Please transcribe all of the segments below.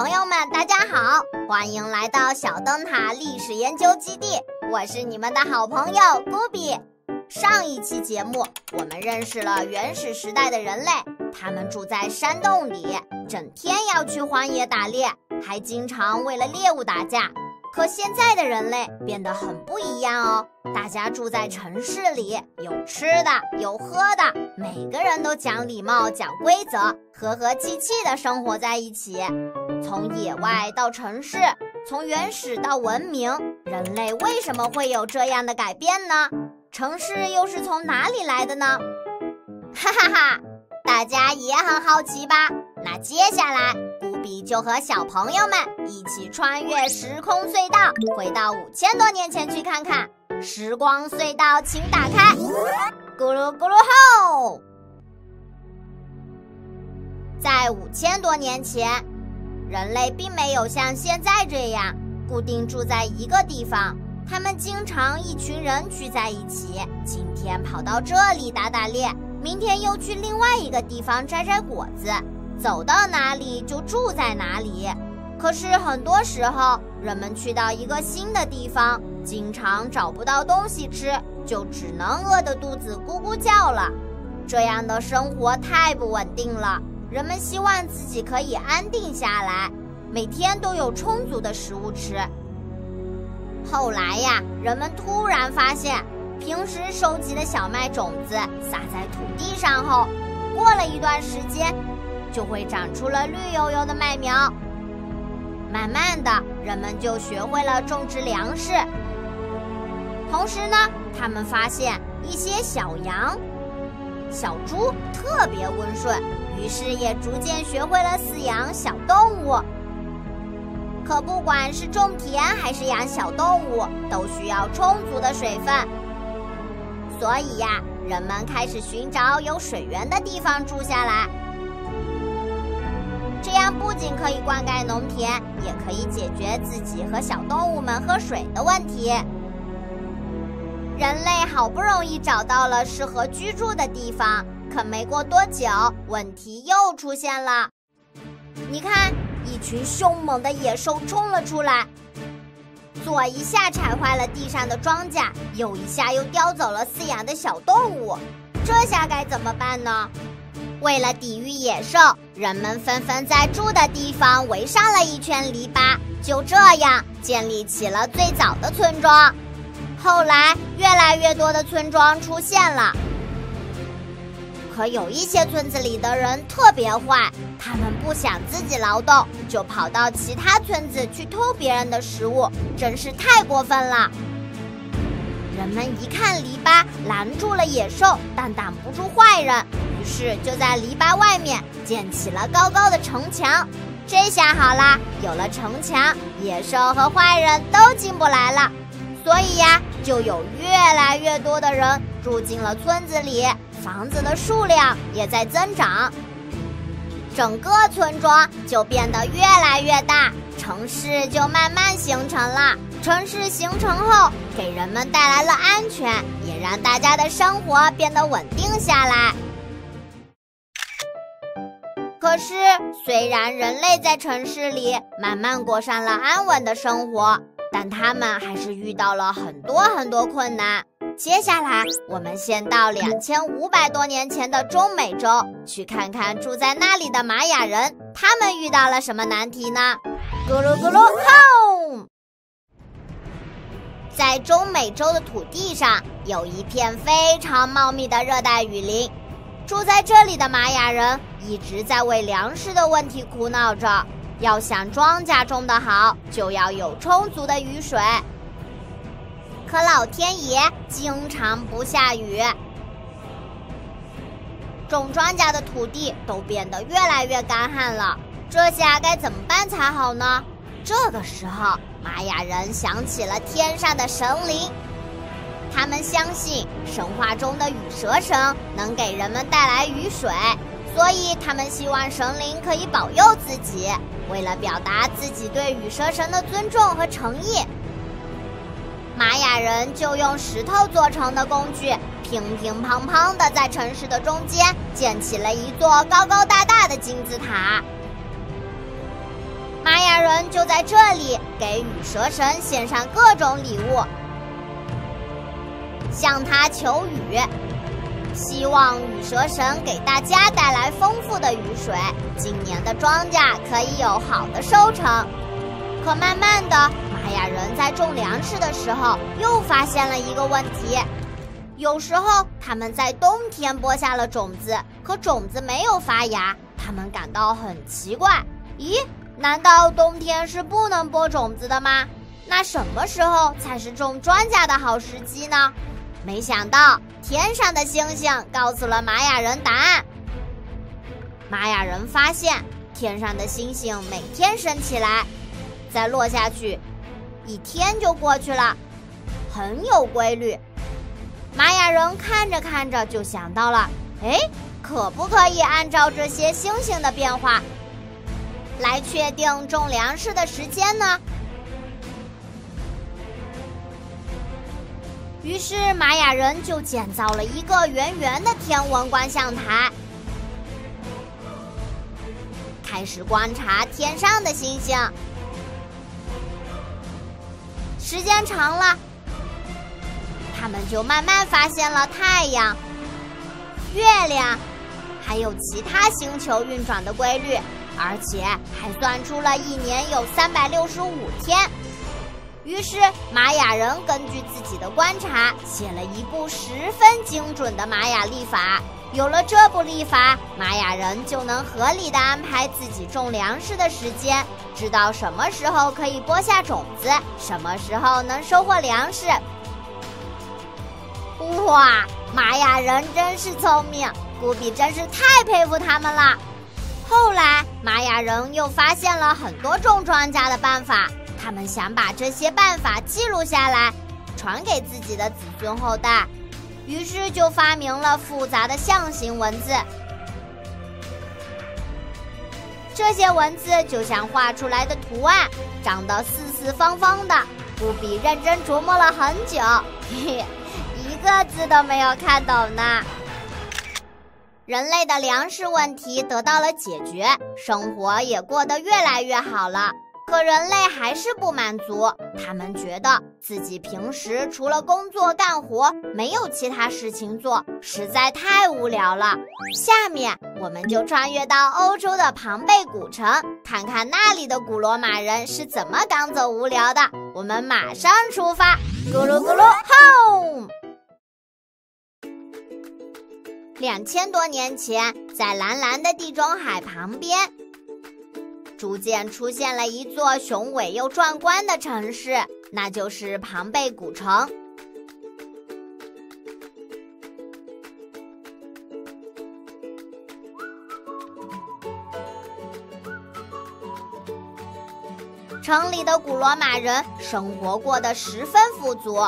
朋友们，大家好，欢迎来到小灯塔历史研究基地，我是你们的好朋友古比。上一期节目，我们认识了原始时代的人类，他们住在山洞里，整天要去荒野打猎，还经常为了猎物打架。可现在的人类变得很不一样哦，大家住在城市里，有吃的，有喝的，每个人都讲礼貌，讲规则，和和气气地生活在一起。从野外到城市，从原始到文明，人类为什么会有这样的改变呢？城市又是从哪里来的呢？哈哈哈，大家也很好奇吧？那接下来古比就和小朋友们一起穿越时空隧道，回到5000多年前去看看。时光隧道请打开，咕噜咕噜吼！在5000多年前，人类并没有像现在这样固定住在一个地方，他们经常一群人聚在一起，今天跑到这里打打猎，明天又去另外一个地方摘摘果子，走到哪里就住在哪里。可是很多时候，人们去到一个新的地方，经常找不到东西吃，就只能饿得肚子咕咕叫了。这样的生活太不稳定了，人们希望自己可以安定下来，每天都有充足的食物吃。后来呀，人们突然发现，平时收集的小麦种子撒在土地上后，过了一段时间，就会长出了绿油油的麦苗。慢慢的，人们就学会了种植粮食。同时呢，他们发现一些小羊、小猪特别温顺，于是也逐渐学会了饲养小动物。可不管是种田还是养小动物，都需要充足的水分。所以呀，人们开始寻找有水源的地方住下来。这样不仅可以灌溉农田，也可以解决自己和小动物们喝水的问题。人类好不容易找到了适合居住的地方，可没过多久，问题又出现了。你看，一群凶猛的野兽冲了出来，左一下踩坏了地上的庄稼，右一下又叼走了饲养的小动物，这下该怎么办呢？为了抵御野兽，人们纷纷在住的地方围上了一圈篱笆，就这样建立起了最早的村庄。后来，越来越多的村庄出现了。可有一些村子里的人特别坏，他们不想自己劳动，就跑到其他村子去偷别人的食物，真是太过分了。人们一看篱笆拦住了野兽，但挡不住坏人，于是就在篱笆外面建起了高高的城墙。这下好啦，有了城墙，野兽和坏人都进不来了。所以呀，就有越来越多的人住进了村子里，房子的数量也在增长，整个村庄就变得越来越大，城市就慢慢形成了。城市形成后，给人们带来了安全，也让大家的生活变得稳定下来。可是，虽然人类在城市里慢慢过上了安稳的生活，但他们还是遇到了很多困难。接下来，我们先到2500多年前的中美洲，去看看住在那里的玛雅人，他们遇到了什么难题呢？咕噜咕噜吼！在中美洲的土地上，有一片非常茂密的热带雨林。住在这里的玛雅人一直在为粮食的问题苦恼着。要想庄稼种得好，就要有充足的雨水。可老天爷经常不下雨，种庄稼的土地都变得越来越干旱了。这下该怎么办才好呢？这个时候，玛雅人想起了天上的神灵，他们相信神话中的羽蛇神能给人们带来雨水，所以他们希望神灵可以保佑自己。为了表达自己对羽蛇神的尊重和诚意，玛雅人就用石头做成的工具，乒乒乓乓地在城市的中间建起了一座高高大大的金字塔。 玛雅人就在这里给羽蛇神献上各种礼物，向他求雨，希望羽蛇神给大家带来丰富的雨水，今年的庄稼可以有好的收成。可慢慢的，玛雅人在种粮食的时候又发现了一个问题，有时候他们在冬天播下了种子，可种子没有发芽，他们感到很奇怪。咦，难道冬天是不能播种子的吗？那什么时候才是种庄稼的好时机呢？没想到天上的星星告诉了玛雅人答案。玛雅人发现天上的星星每天升起来，再落下去，一天就过去了，很有规律。玛雅人看着看着就想到了，可不可以按照这些星星的变化来确定种粮食的时间呢？于是玛雅人就建造了一个圆圆的天文观象台，开始观察天上的星星。时间长了，他们就慢慢发现了太阳、月亮还有其他星球运转的规律，而且还算出了一年有365天。于是玛雅人根据自己的观察写了一部十分精准的玛雅历法。有了这部历法，玛雅人就能合理地安排自己种粮食的时间，知道什么时候可以播下种子，什么时候能收获粮食。哇，玛雅人真是聪明，古比真是太佩服他们了。后来玛雅人又发现了很多种庄稼的办法，他们想把这些办法记录下来，传给自己的子孙后代，于是就发明了复杂的象形文字。这些文字就像画出来的图案，长得四四方方的，古比认真琢磨了很久，一个字都没有看懂呢。人类的粮食问题得到了解决，生活也过得越来越好了。可人类还是不满足，他们觉得自己平时除了工作干活，没有其他事情做，实在太无聊了。下面我们就穿越到欧洲的庞贝古城，看看那里的古罗马人是怎么赶走无聊的。我们马上出发，咕噜咕噜 home。2000多年前，在蓝蓝的地中海旁边，逐渐出现了一座雄伟又壮观的城市，那就是庞贝古城。城里的古罗马人生活过得十分富足，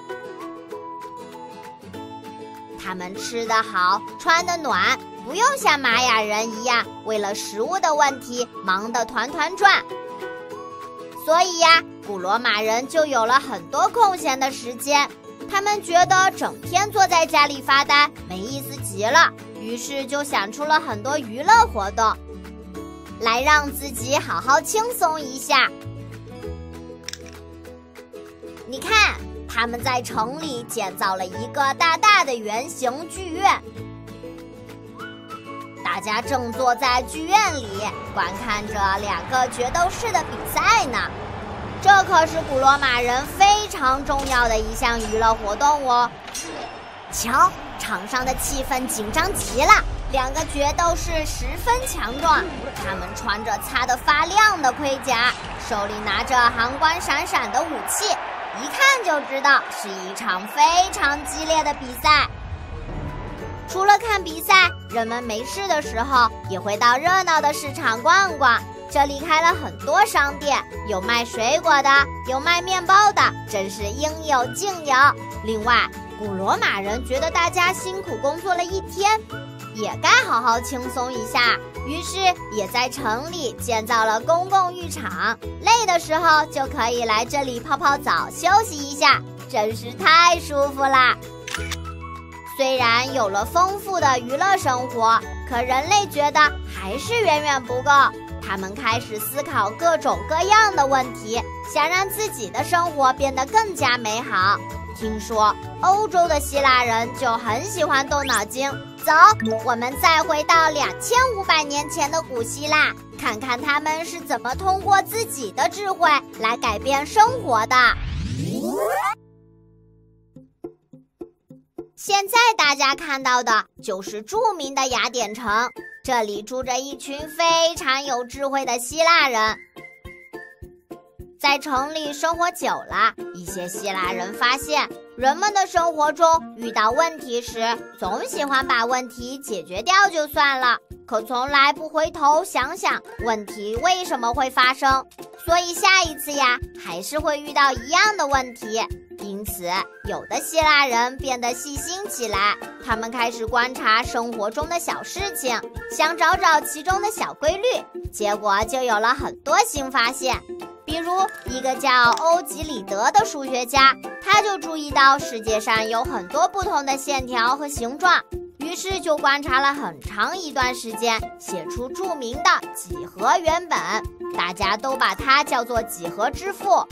他们吃得好，穿得暖，不用像玛雅人一样为了食物的问题忙得团团转。所以呀，古罗马人就有了很多空闲的时间，他们觉得整天坐在家里发呆没意思极了，于是就想出了很多娱乐活动，来让自己好好轻松一下。你看，他们在城里建造了一个大大的圆形剧院，大家正坐在剧院里观看着2个决斗士的比赛呢。这可是古罗马人非常重要的一项娱乐活动哦。瞧，场上的气氛紧张极了，2个决斗士十分强壮，他们穿着擦得发亮的盔甲，手里拿着航光闪闪的武器，一看就知道是一场非常激烈的比赛。除了看比赛，人们没事的时候也会到热闹的市场逛逛，这里开了很多商店，有卖水果的，有卖面包的，真是应有尽有。另外，古罗马人觉得大家辛苦工作了一天，也该好好轻松一下，于是也在城里建造了公共浴场，累的时候就可以来这里泡泡澡休息一下，真是太舒服啦。虽然有了丰富的娱乐生活，可人类觉得还是远远不够， 他们开始思考各种各样的问题，想让自己的生活变得更加美好。听说欧洲的希腊人就很喜欢动脑筋。走，我们再回到2500年前的古希腊，看看他们是怎么通过自己的智慧来改变生活的。现在大家看到的就是著名的雅典城，这里住着一群非常有智慧的希腊人。在城里生活久了，一些希腊人发现，人们的生活中遇到问题时，总喜欢把问题解决掉就算了，可从来不回头想想问题为什么会发生，所以下一次呀，还是会遇到一样的问题。因此，有的希腊人变得细心起来，他们开始观察生活中的小事情，想找找其中的小规律，结果就有了很多新发现。比如一个叫欧几里得的数学家，他就注意到世界上有很多不同的线条和形状，于是就观察了很长一段时间，写出著名的几何原本，大家都把它叫做几何之父。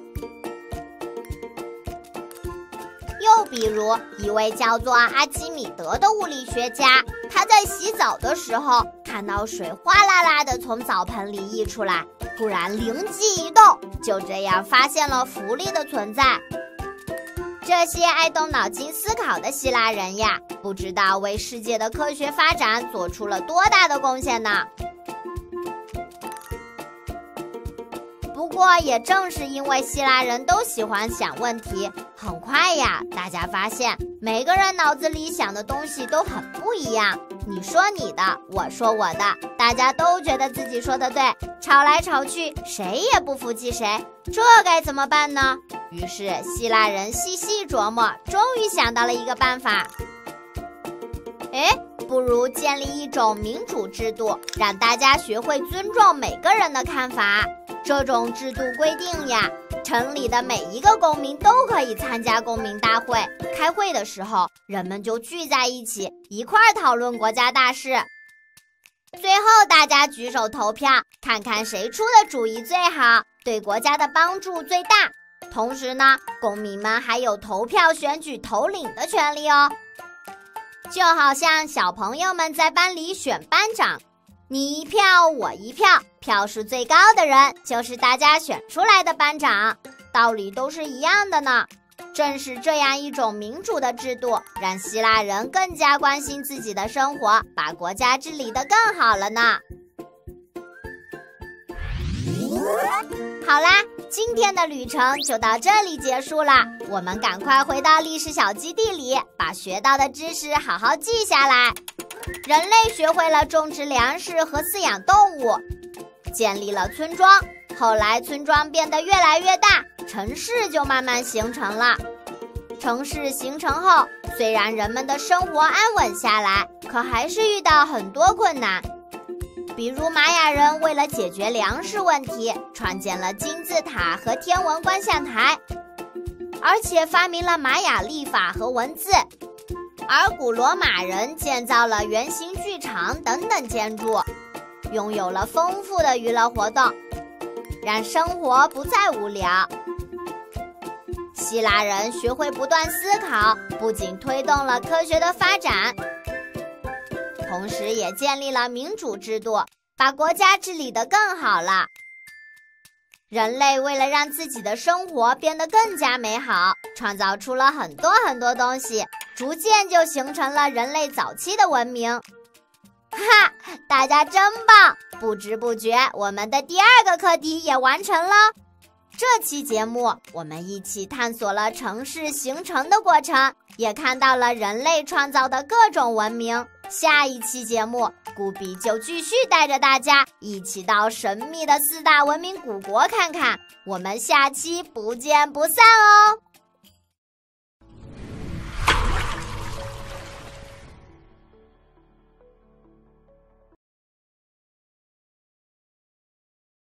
又比如一位叫做阿基米德的物理学家，他在洗澡的时候看到水哗啦啦地从澡盆里溢出来，突然灵机一动，就这样发现了浮力的存在。这些爱动脑筋思考的希腊人呀，不知道为世界的科学发展做出了多大的贡献呢。不过也正是因为希腊人都喜欢想问题，很快呀，大家发现每个人脑子里想的东西都很不一样。你说你的，我说我的，大家都觉得自己说的对，吵来吵去，谁也不服气谁，这该怎么办呢？于是希腊人细细琢磨，终于想到了一个办法。不如建立一种民主制度，让大家学会尊重每个人的看法。这种制度规定呀，城里的每一个公民都可以参加公民大会，开会的时候，人们就聚在一起，一块儿讨论国家大事。最后大家举手投票，看看谁出的主意最好，对国家的帮助最大。同时呢，公民们还有投票选举头领的权利哦。就好像小朋友们在班里选班长，你一票我一票，票数最高的人就是大家选出来的班长，道理都是一样的呢。正是这样一种民主的制度，让希腊人更加关心自己的生活，把国家治理得更好了呢。好啦，今天的旅程就到这里结束了，我们赶快回到历史小基地里，把学到的知识好好记下来。人类学会了种植粮食和饲养动物，建立了村庄，后来村庄变得越来越大，城市就慢慢形成了。城市形成后，虽然人们的生活安稳下来，可还是遇到很多困难。比如玛雅人为了解决粮食问题，创建了金字塔和天文观象台，而且发明了玛雅历法和文字。而古罗马人建造了圆形剧场等等建筑，拥有了丰富的娱乐活动，让生活不再无聊。希腊人学会不断思考，不仅推动了科学的发展，同时也建立了民主制度，把国家治理得更好了。人类为了让自己的生活变得更加美好，创造出了很多很多东西，逐渐就形成了人类早期的文明。哈，大家真棒！不知不觉，我们的第2个课题也完成了。这期节目，我们一起探索了城市形成的过程，也看到了人类创造的各种文明。下一期节目，古比就继续带着大家一起到神秘的4大文明古国看看。我们下期不见不散哦！